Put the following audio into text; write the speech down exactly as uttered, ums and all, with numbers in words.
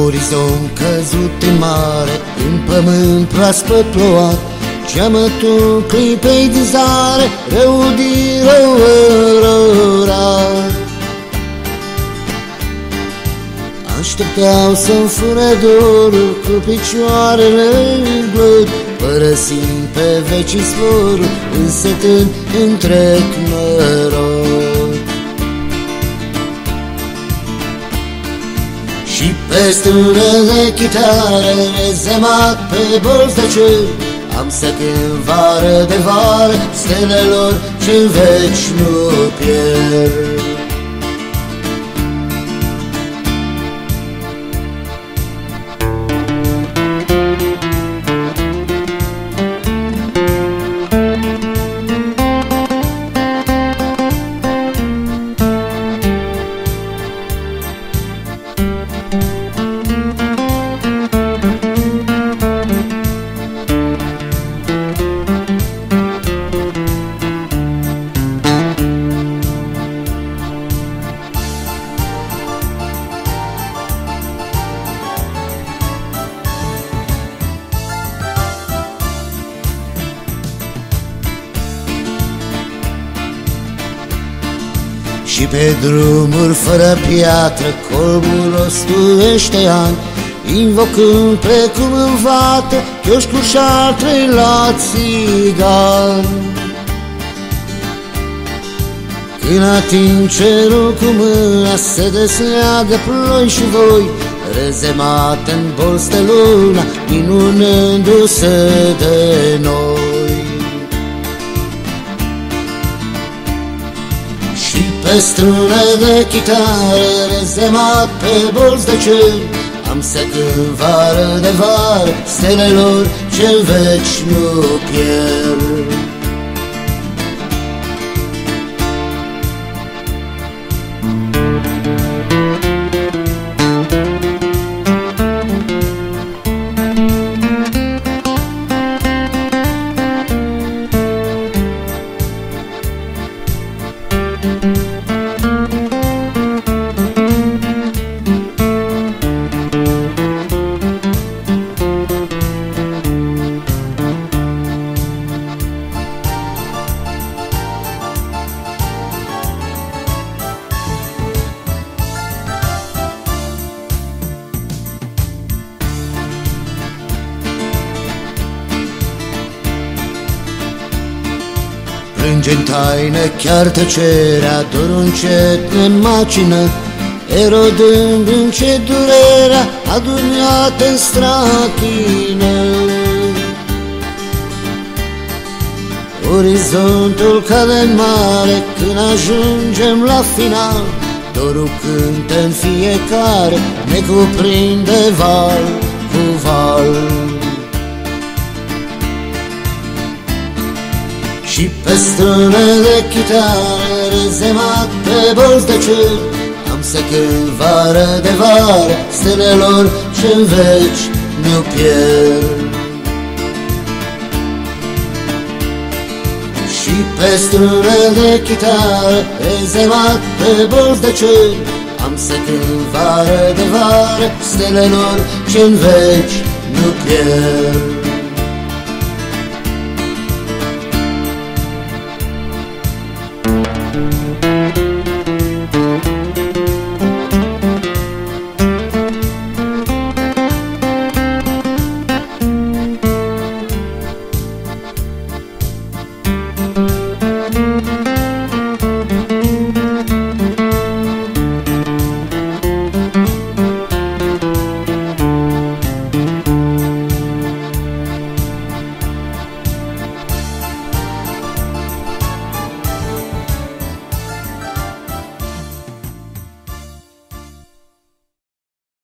Orizont căzut în mare, în pământ proaspăt plouat, geamătul clipei din zare, rău din rău răurat. Așteptau să-mi fură dorul cu picioarele în glod, părăsind pe vecii zborul, însetând întreg noroc. Și pe strună de chitară, rezemat pe bolți de cer, am să cânt vară de vară stelelor ce-n veci nu pierd. Și pe drumuri fără piatră colbul rostuiește ani, invocând precum în vată chioșcul șartrei la țigan. Când ating cerul cu mâna, se desleagă ploi și voi, rezemat în bolți de luna, minunându-se de noi. Pe strună de chitară, rezemat pe bolți de cer, am să cânt vară de vară stelelor ce-n veci nu pierd. Plânge-n taină chiar tăcerea, dorul încet ne macină, erodând încet durerea adunată în strachină. Orizontul cade în mare când ajungem la final, dorul cântă în fiecare, ne cuprinde val cu val. Și pe strună de chitară, rezemat pe bolți de cer, am să cânt vară de vară stelelor ce-n veci nu pierd. Și pe strună de chitară, rezemat pe bolți de cer, am să cânt vară de vară stelelor ce-n veci nu pierd.